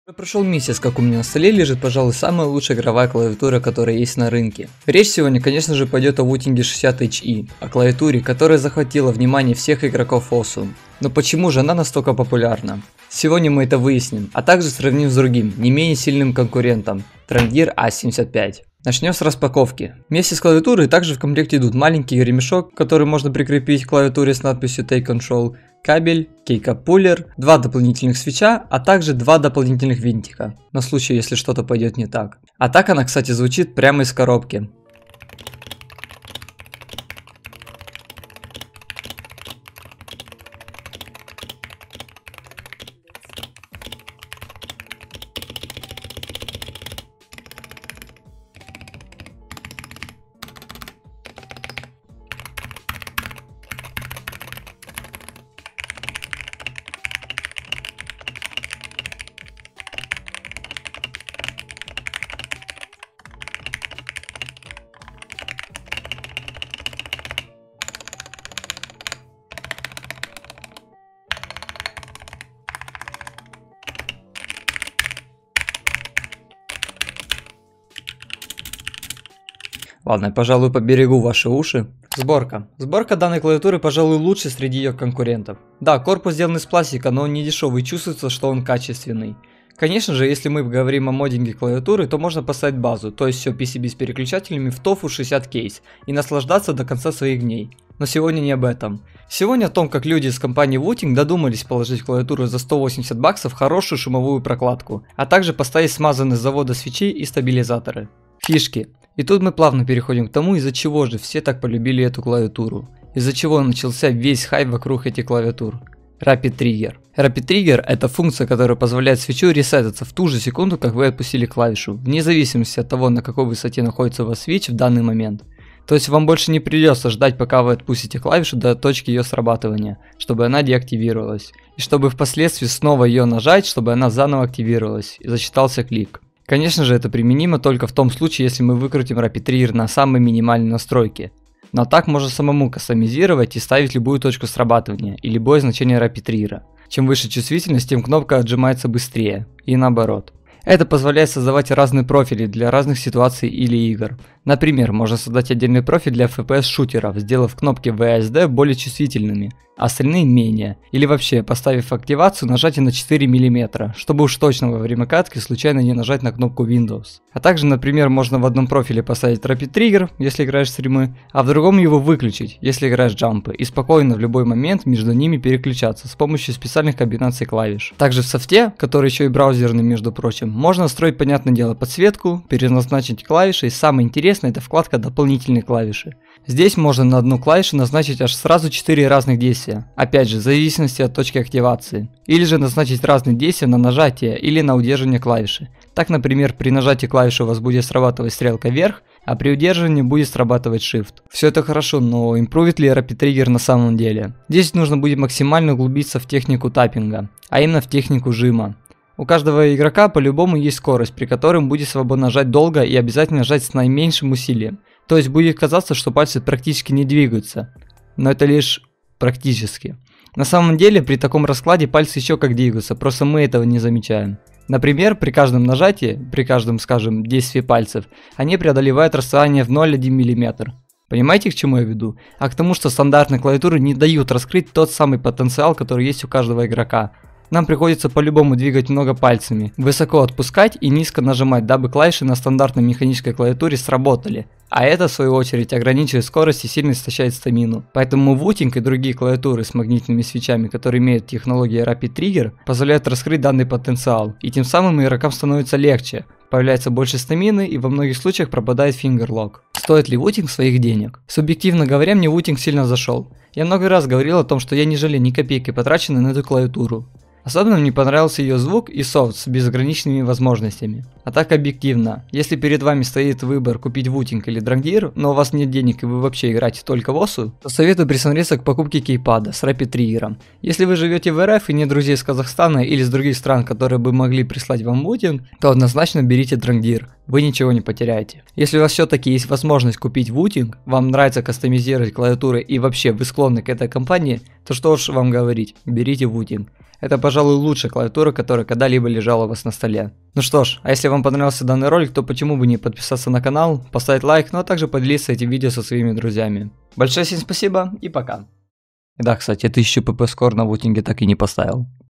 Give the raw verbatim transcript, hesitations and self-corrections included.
Прошел месяц, как у меня на столе лежит, пожалуй, самая лучшая игровая клавиатура, которая есть на рынке. Речь сегодня, конечно же, пойдет о Wooting шестьдесят эйч и, о клавиатуре, которая захватила внимание всех игроков Osu. Но почему же она настолько популярна? Сегодня мы это выясним, а также сравним с другим, не менее сильным конкурентом – Drangir а семьдесят пять. Начнем с распаковки. Вместе с клавиатурой также в комплекте идут маленький ремешок, который можно прикрепить к клавиатуре с надписью Take Control, кабель, кейкап-пулер, два дополнительных свитча, а также два дополнительных винтика, на случай, если что-то пойдет не так. А так она, кстати, звучит прямо из коробки. Ладно, я, пожалуй, поберегу ваши уши. Сборка. Сборка данной клавиатуры, пожалуй, лучше среди ее конкурентов. Да, корпус сделан из пластика, но он не дешевый, чувствуется, что он качественный. Конечно же, если мы говорим о моддинге клавиатуры, то можно поставить базу, то есть все пи си би с переключателями в тофу шестьдесят кейс и наслаждаться до конца своих дней. Но сегодня не об этом. Сегодня о том, как люди из компании Wooting додумались положить в клавиатуру за сто восемьдесят баксов хорошую шумовую прокладку, а также поставить смазанные с завода свитчи и стабилизаторы. Фишки. И тут мы плавно переходим к тому, из-за чего же все так полюбили эту клавиатуру. Из-за чего начался весь хайп вокруг этих клавиатур. Rapid Trigger. Rapid Trigger – это функция, которая позволяет свитчу ресетаться в ту же секунду, как вы отпустили клавишу, вне зависимости от того, на какой высоте находится у вас свитч в данный момент. То есть вам больше не придется ждать, пока вы отпустите клавишу до точки ее срабатывания, чтобы она деактивировалась. И чтобы впоследствии снова ее нажать, чтобы она заново активировалась и засчитался клик. Конечно же, это применимо только в том случае, если мы выкрутим Rapid Trigger на самой минимальной настройке. Но так можно самому кастомизировать и ставить любую точку срабатывания и любое значение Rapid Trigger. Чем выше чувствительность, тем кнопка отжимается быстрее, и наоборот. Это позволяет создавать разные профили для разных ситуаций или игр. Например, можно создать отдельный профиль для эф пи эс шутеров, сделав кнопки ви эс ди более чувствительными, а остальные менее. Или вообще, поставив активацию нажатие на четыре миллиметра, чтобы уж точно во время катки случайно не нажать на кнопку Windows. А также, например, можно в одном профиле поставить Rapid Trigger, если играешь стримы, а в другом его выключить, если играешь джампы, и спокойно в любой момент между ними переключаться с помощью специальных комбинаций клавиш. Также в софте, который еще и браузерный, между прочим, можно настроить, понятное дело, подсветку, переназначить клавиши, и самое интересное, это вкладка дополнительные клавиши. Здесь можно на одну клавишу назначить аж сразу четыре разных действия, опять же в зависимости от точки активации. Или же назначить разные действия на нажатие или на удерживание клавиши. Так, например, при нажатии клавиши у вас будет срабатывать стрелка вверх, а при удерживании будет срабатывать Shift. Все это хорошо, но импровит ли Rapid Trigger на самом деле? Здесь нужно будет максимально углубиться в технику таппинга, а именно в технику жима. У каждого игрока по-любому есть скорость, при которой будет свободно нажать долго и обязательно нажать с наименьшим усилием. То есть будет казаться, что пальцы практически не двигаются. Но это лишь практически. На самом деле при таком раскладе пальцы еще как двигаются, просто мы этого не замечаем. Например, при каждом нажатии, при каждом, скажем, действии пальцев, они преодолевают расстояние в ноль целых одна десятая миллиметра. Понимаете, к чему я веду? А к тому, что стандартные клавиатуры не дают раскрыть тот самый потенциал, который есть у каждого игрока. Нам приходится по-любому двигать много пальцами, высоко отпускать и низко нажимать, дабы клавиши на стандартной механической клавиатуре сработали. А это, в свою очередь, ограничивает скорость и сильно истощает стамину. Поэтому Wooting и другие клавиатуры с магнитными свитчами, которые имеют технологию Rapid Trigger, позволяют раскрыть данный потенциал. И тем самым игрокам становится легче, появляется больше стамины и во многих случаях пропадает фингерлок. Стоит ли Wooting своих денег? Субъективно говоря, мне Wooting сильно зашел. Я много раз говорил о том, что я не жалею ни копейки, потраченной на эту клавиатуру. Особенно мне понравился ее звук и софт с безграничными возможностями. А так объективно, если перед вами стоит выбор купить Wooting или Drangir, но у вас нет денег и вы вообще играете только в Osu, то советую присмотреться к покупке кейпада с Rapid Trigger. Если вы живете в эр эф и нет друзей из Казахстана или из других стран, которые бы могли прислать вам Wooting, то однозначно берите Drangir, вы ничего не потеряете. Если у вас все-таки есть возможность купить Wooting, вам нравится кастомизировать клавиатуры и вообще вы склонны к этой компании, то что уж вам говорить, берите Wooting. Это, пожалуй, лучшая клавиатура, которая когда-либо лежала у вас на столе. Ну что ж, а если вам понравился данный ролик, то почему бы не подписаться на канал, поставить лайк, ну а также поделиться этим видео со своими друзьями. Большое всем спасибо и пока. И да, кстати, я тысячу пэ пэ скор на вутинге так и не поставил.